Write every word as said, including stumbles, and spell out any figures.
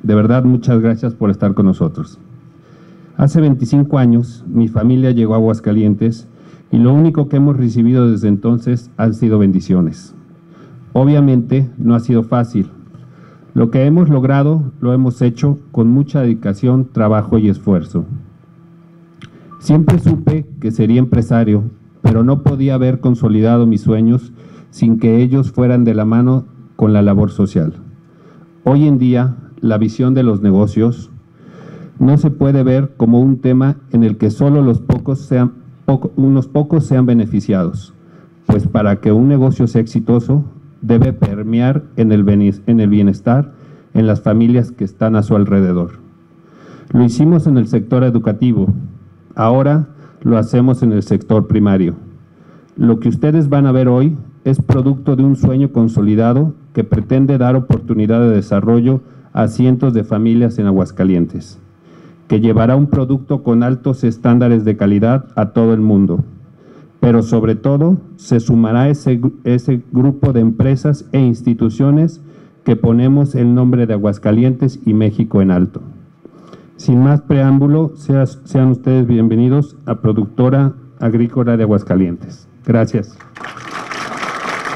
De verdad, muchas gracias por estar con nosotros. Hace veinticinco años, mi familia llegó a Aguascalientes y lo único que hemos recibido desde entonces han sido bendiciones. Obviamente, no ha sido fácil. Lo que hemos logrado, lo hemos hecho con mucha dedicación, trabajo y esfuerzo. Siempre supe que sería empresario, pero no podía haber consolidado mis sueños sin que ellos fueran de la mano con la labor social. Hoy en día, la visión de los negocios no se puede ver como un tema en el que solo los pocos sean, poco, unos pocos sean beneficiados, pues para que un negocio sea exitoso, debe permear en el, en el bienestar en las familias que están a su alrededor. Lo hicimos en el sector educativo, ahora lo hacemos en el sector primario. Lo que ustedes van a ver hoy es producto de un sueño consolidado que pretende dar oportunidad de desarrollo a cientos de familias en Aguascalientes, que llevará un producto con altos estándares de calidad a todo el mundo. Pero sobre todo, se sumará ese, ese grupo de empresas e instituciones que ponemos el nombre de Aguascalientes y México en alto. Sin más preámbulo, sea, sean ustedes bienvenidos a Productora Agrícola de Aguascalientes. Gracias.